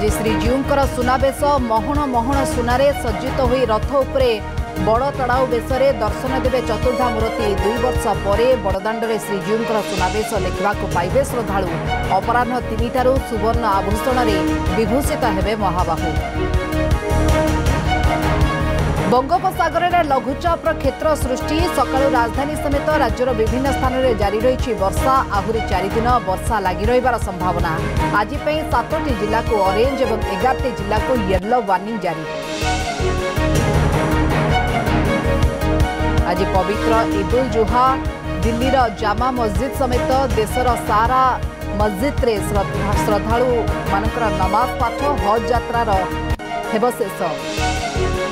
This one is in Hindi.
आज श्रीजीउंकर सुनावेश महण महण सुनारे सज्जित होई रथ उपरे बड़ तड़ाऊ बेशरे दर्शन देवे चतुर्धा मूर्ति 2 वर्ष पर बड़दाण्डे श्रीजीउंकर सुनावेश देखा पाइबे श्रद्धालु अपराह 3 सुवर्ण आभूषण विभूषित हेबे महाबाहु। बंगोपसागर में लघुचाप क्षेत्र सृष्टि सकाळु राजधानी समेत राज्यर विभिन्न स्थान में जारी रही वर्षा आहरी 4 दिन वर्षा लगी रहिबार संभावना। आज 7टी जिला को ऑरेंज और 11टी जिला को येलो वार्निंग जारी। आज पवित्र ईद उल जुहा दिल्लीर जामा मस्जिद समेत देशर सारा मस्जिद रे श्रद्धालु मानकर नमाज पाठ हज यात्रार हेब शेष।